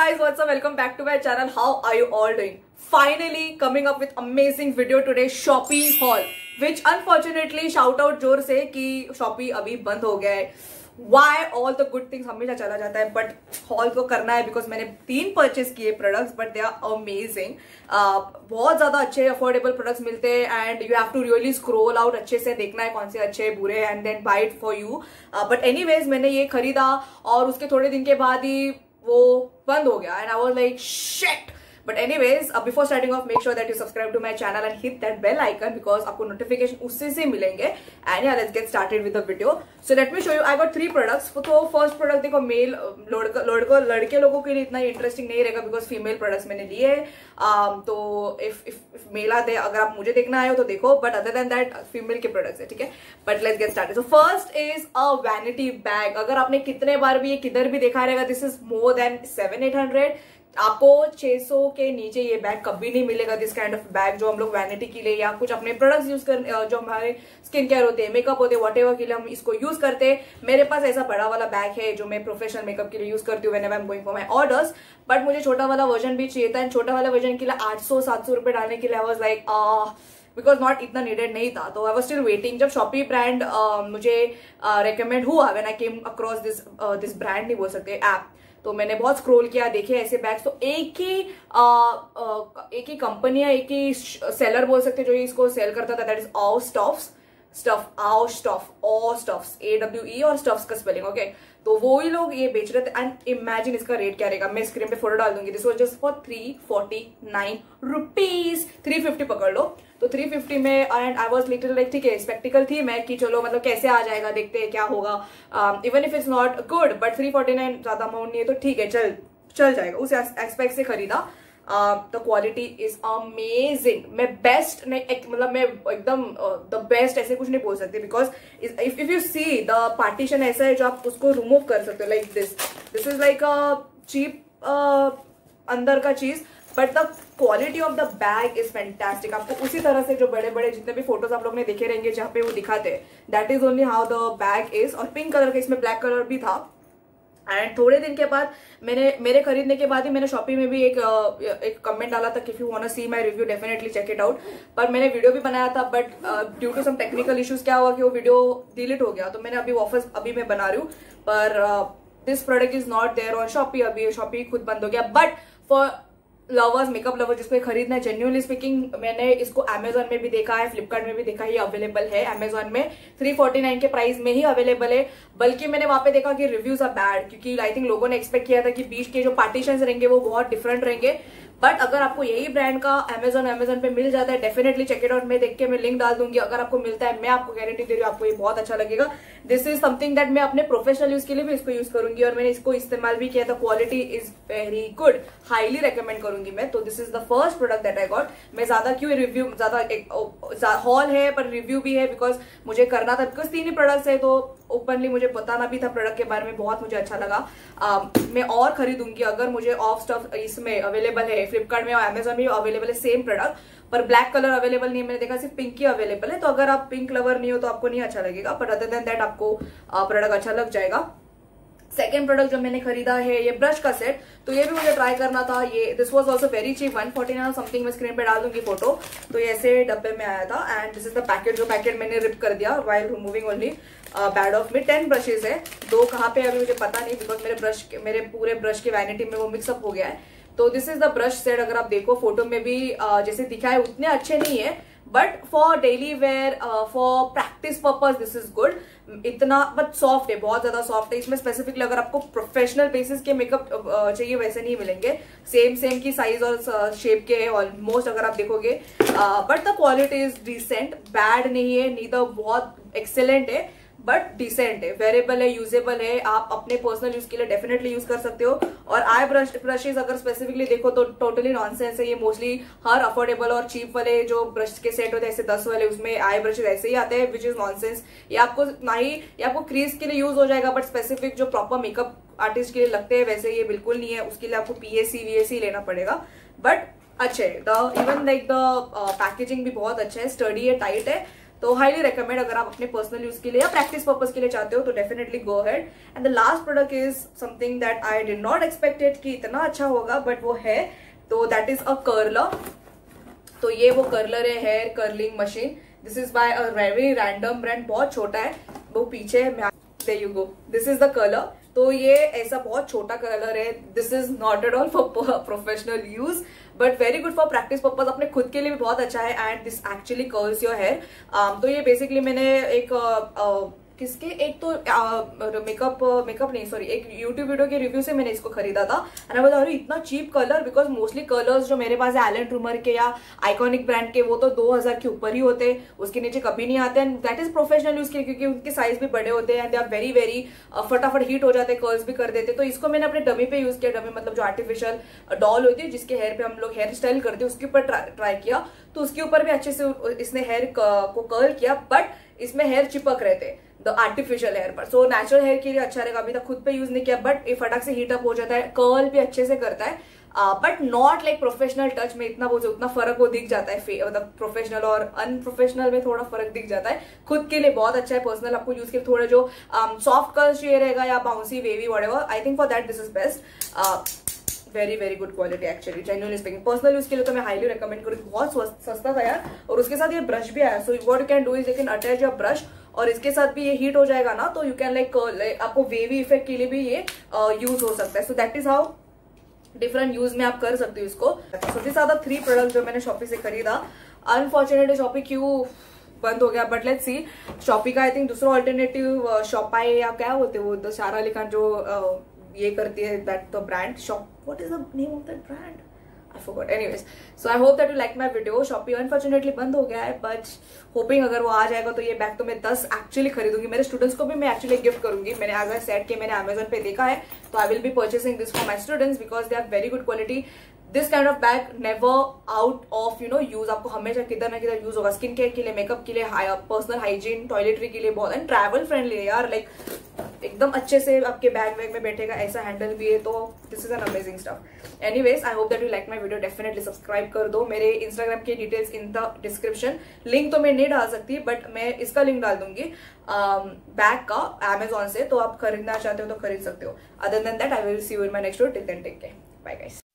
guys, what's up? Welcome back to my channel. How are you all doing? Finally coming up with amazing video today, Shopee haul, which unfortunately shout out जोर से कि Shopee अभी बंद हो गया है. Why all the good things हमेशा चला जाता है, but haul को करना है because मैंने 3 परचेज किए products, but they are amazing. बहुत ज्यादा अच्छे अफोर्डेबल प्रोडक्ट्स मिलते हैं and you have to really scroll out, अच्छे से देखना है कौन से अच्छे बुरे and then buy it for you. But anyways मैंने ये खरीदा और उसके थोड़े दिन के बाद ही वो बंद हो गया and I was like shit. But anyways, before starting off, make sure that you subscribe to my channel and hit that bell icon because आपको notification उससे से मिलेंगे. And yeah, let's get started with the video. So let me show you. I got 3 products. तो first product देखो male लड़के लोगों के लिए इतना इंटरेस्टिंग नहीं रहेगा because female products मैंने लिए. तो if मेल आते अगर आप मुझे देखना आए हो तो देखो. But other than that, female के products है, ठीक है. But let's get started. So first is a vanity bag. अगर आपने कितने बार भी ये किधर भी देखा रहेगा, this is more than 700-800. आपको 600 के नीचे ये बैग कभी नहीं मिलेगा. दिस काइंड ऑफ बैग जो हम लोग वैनिटी के लिए या कुछ अपने प्रोडक्ट्स यूज कर, जो हमारे स्किन केयर होते हैं, मेकअप होते हैं, व्हाटएवर के लिए हम इसको यूज करते हैं. मेरे पास ऐसा बड़ा वाला बैग है जो मैं प्रोफेशनल मेकअप के लिए यूज करती हूँ whenever I am going for my orders. But मुझे छोटा वाला वर्जन भी चाहिए था एंड छोटा वाला वर्जन के लिए 800-700 रुपए डालने के लिए I was like because not इतना नीडेड नहीं था. तो आई वाज स्टिल वेटिंग. जब शॉपी ब्रांड मुझे रिकमेंड हुआ when I came across this brand नहीं बोल सकते ऐप, तो मैंने बहुत स्क्रॉल किया, देखे ऐसे बैग्स. तो एक ही कंपनी है, एक ही सेलर बोल सकते जो इसको सेल करता था, that is all stuffs AWE और स्टफ्स का स्पेलिंग. ओके, तो वो ही लोग ये बेच रहे थे एंड इमेजिन इसका रेट क्या रहेगा. मैं स्क्रीन पे फोटो डाल दूंगी. This was just for 349 rupees, 350 पकड़ लो. तो 350 में and I was little like ठीक है, स्पेक्टिकल थी मैं कि चलो मतलब कैसे आ जाएगा, देखते हैं क्या होगा. Even if it's not good but 349 ज्यादा अमाउंट नहीं है तो ठीक है, चल जाएगा. उस एस्पेक्ट से खरीदा. The quality is amazing. मैं बेस्ट नहीं, मतलब मैं एकदम द बेस्ट ऐसे कुछ नहीं बोल सकती because if you see the partition ऐसा है जो आप उसको रिमूव कर सकते हो. Like this is like a cheap अंदर का चीज, but the quality of the bag is fantastic. आपको उसी तरह से जो बड़े बड़े जितने भी फोटोज आप लोग ने देखे रहेंगे जहां पे वो दिखाते हैं, that is only how the bag is. और पिंक कलर का, इसमें ब्लैक कलर भी था. एंड थोड़े दिन के बाद मेरे खरीदने के बाद ही मैंने शॉपी में भी एक कमेंट डाला था कि if you want to see my review definitely check it out. पर मैंने वीडियो भी बनाया था but due to some technical issues क्या हुआ कि वो वीडियो डिलीट हो गया. तो मैंने अभी वापस मैं बना रही हूँ. पर this product is not there on Shopee. अभी शॉपी खुद बंद हो गया. But for lovers, makeup lovers जिसको खरीदना है, जेन्युइनली स्पीकिंग मैंने इसको अमेजोन में भी देखा है, फ्लिपकार्ट में भी देखा है, ये अवेलेबल है अमेजोन में 349 के प्राइस में ही अवेलेबल है. बल्कि मैंने वहां पे देखा कि रिव्यूज आर बैड क्योंकि आई थिंक लोगों ने एक्सपेक्ट किया था कि बीच के जो पार्टीशंस रहेंगे वो बहुत डिफरेंट रहेंगे. बट अगर आपको यही ब्रांड का अमेजोन पे मिल जाता है, डेफिनेटली चेक इट आउट. मैं देख के मैं लिंक डाल दूंगी. अगर आपको मिलता है, मैं आपको गारंटी दे रही हूँ आपको ये बहुत अच्छा लगेगा. दिस इज समथिंग दैट मैं अपने प्रोफेशनल यूज के लिए भी इसको यूज करूंगी और मैंने इसको इस्तेमाल भी किया था. Quality is very good, highly recommend करूंगी मैं. तो this is the first product that I got. मैं ज्यादा क्यों रिव्यू, ज्यादा हॉल है पर रिव्यू भी है बिकॉज मुझे करना था, बिकॉज 3 ही प्रोडक्ट्स है तो ओपनली मुझे बताना भी था प्रोडक्ट के बारे में. बहुत मुझे अच्छा लगा. मैं और खरीदूंगी अगर मुझे ऑफ स्टफ इसमें अवेलेबल है, फ्लिपकार्ट में और अमेजोन में अवेलेबल है सेम प्रोडक्ट. पर ब्लैक कलर अवेलेबल नहीं है, मैंने देखा सिर्फ पिंक ही अवेलेबल है. तो अगर आप पिंक लवर नहीं हो तो आपको नहीं अच्छा लगेगा, बट अदर देन दैट आपको प्रोडक्ट अच्छा लग जाएगा. सेकेंड प्रोडक्ट जो मैंने खरीदा है ये ब्रश का सेट. तो ये भी मुझे ट्राई करना था. ये this was also very cheap, 149 something. मैं स्क्रीन पे डाल दूंगी फोटो. तो ये ऐसे डब्बे में आया था and this is the packet. जो पैकेट मैंने रिप कर दिया while removing only bad of me. 10 brushes है. 2 कहाँ पे अभी मुझे पता नहीं बिकॉज मेरे पूरे ब्रश की वैनिटी में वो मिक्सअप हो गया है. तो this is the brush set. अगर आप देखो फोटो में भी जैसे दिखा है उतने अच्छे नहीं है, but for daily wear, for practice purpose this is good. इतना बट सॉफ्ट है, बहुत ज्यादा सॉफ्ट है. इसमें स्पेसिफिकली अगर आपको प्रोफेशनल बेसिस के मेकअप चाहिए वैसे नहीं मिलेंगे. सेम की साइज और शेप के है ऑलमोस्ट अगर आप देखोगे. But the quality is decent, bad नहीं है, नीदर बहुत एक्सेलेंट है बट डिसेंट है, वेरेबल है, यूजेबल है. आप अपने पर्सनल यूज के लिए डेफिनेटली यूज कर सकते हो. और आई ब्रशेज अगर स्पेसिफिकली देखो तो टोटली नॉनसेंस है. ये मोस्टली हर अफोर्डेबल और चीप वाले जो ब्रश के सेट होते हैं ऐसे 10 वाले, उसमें आई ब्रशेज ऐसे ही आते हैं, विच इज नॉनसेंस. ये आपको ना ही ये आपको क्रीज के लिए यूज हो जाएगा, बट स्पेसिफिक जो प्रॉपर मेकअप आर्टिस्ट के लिए लगते हैं वैसे ये बिल्कुल नहीं है. उसके लिए आपको PAC लेना पड़ेगा. बट अच्छे इवन लाइक द पैकेजिंग भी बहुत अच्छा है, स्टडी है, टाइट है. तो हाईली रिकमेंड अगर आप अपने पर्सनल यूज के लिए या प्रैक्टिस पर्पज के लिए चाहते हो तो definitely go ahead. And the last product is something that I did not expected कि इतना अच्छा होगा, बट वो है, तो दैट इज अ कर्लर। तो ये वो कर्लर है, hair curling machine. This is by a very random brand, बहुत छोटा है, वो पीछे है, there you go, this is the color। तो ये ऐसा बहुत छोटा कलर है, this is not at all for professional use but very good for practice purpose, अपने खुद के लिए भी बहुत अच्छा है। And this actually curls your hair. तो ये बेसिकली मैंने एक किसके, एक तो मेकअप नहीं सॉरी, एक यूट्यूब वीडियो के रिव्यू से मैंने इसको खरीदा था। एंड मैं बता रही इतना cheap curler, because mostly curlers जो मेरे पास है एलन ट्रूमर के या आइकॉनिक ब्रांड के, वो तो 2000 के ऊपर ही होते, उसके नीचे कभी नहीं आते। And that is professional use के, क्योंकि उनके साइज भी बड़े होते हैं and they are very very फटाफट हीट हो जाते हैं, कर्ल्स भी कर देते। तो इसको मैंने अपने डमी पे यूज किया, डमी मतलब जो आर्टिफिशियल डॉल होती है जिसके हेयर पे हम लोग हेयर स्टाइल करते हैं, उसके ऊपर ट्राई किया। तो उसके ऊपर भी अच्छे से इसने हेयर को कर्ल किया, बट इसमें हेयर चिपक रहे थे द आर्टिफिशियल हेयर पर। सो नेचुरल हेयर के लिए अच्छा रहेगा। अभी तक खुद पे यूज नहीं किया, बट ये फटाक से हीटअप हो जाता है, कर्ल भी अच्छे से करता है, but not like professional touch में इतना वो उतना फर्क वो दिख जाता है, मतलब प्रोफेशनल और अनप्रोफेशनल में थोड़ा फर्क दिख जाता है। खुद के लिए बहुत अच्छा है, पर्सनल आपको यूज के थोड़ा जो सॉफ्ट कर्ल चाहिए रहेगा या bouncy wavy whatever, I think for that this is best. Very very good quality actually, genuinely speaking. Personal use के लिए तो मैं हाईली रिकमेंड करूँ, बहुत सस्ता था यार। और उसके साथ ये ब्रश भी आया, so what you can do is you can attach your brush, और इसके साथ भी ये हीट हो जाएगा ना, तो यू कैन लाइक आपको वेवी इफेक्ट के लिए भी ये यूज हो सकता है। So that is how different use में आप कर सकते हो इसको। So this are the 3 product जो मैंने शॉपी से खरीदा। अनफॉर्चुनेटली शॉपी क्यों बंद हो गया, बट लेट्स सी। शॉपी का आई थिंक दूसरा ऑल्टरनेटिव शॉपाई या क्या होते वो, द सारा अली खान जो ये करती है, that the brand shop, what is the name of that brand, I forgot. Anyways, so I hope that you liked my video. Shopee unfortunately बंद हो गया है, but hoping अगर वो आ जाएगा तो ये बैग तो मैं 10 एक्चुअली खरीदूंगी। मेरे स्टूडेंट्स को भी मैं एक्चुअली गिफ्ट करूंगी। मैंने आज सेट के मैंने Amazon पे देखा है, तो I will be purchasing this for my students because they are very good quality. This kind of bag never out of use, आपको हमेशा किधर ना किधर यूज होगा, स्किन केयर के लिए, मेकअप के लिए, पर्सनल हाइजीन, टॉयलेटरी के लिए बहुत, एंड ट्रैवल फ्रेंडली है यार, लाइक एकदम अच्छे से आपके बैग में बैठेगा, ऐसा हैंडल भी है। तो this is an amazing stuff. Anyways, I hope that you like my video. Definitely subscribe कर दो। मेरे इंस्टाग्राम के details in the description, link तो मैं नहीं डाल सकती, बट मैं इसका लिंक डाल दूंगी बैग का Amazon से, तो आप खरीदना चाहते हो तो खरीद सकते हो। Other than that I will see you in my next video. Till then take care, bye guys.